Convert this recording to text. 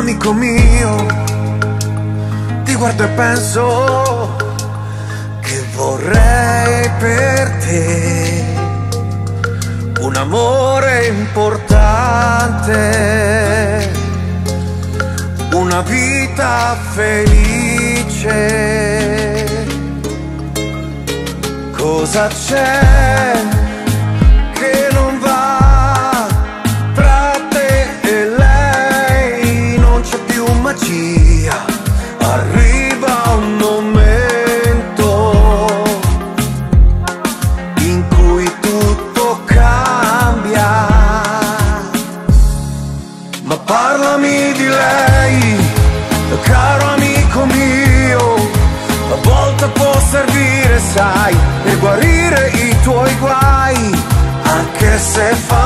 amico mio, ti guardo e penso che vorrei per te un amore importante, una vita felice. Cosa c'è che non va tra te e lei? Non c'è più magia, arriva un momento in cui tutto cambia. Ma parlami di lei, caro amico mio, a volte può servire, sai, per guarire i tuoi guai, anche se fa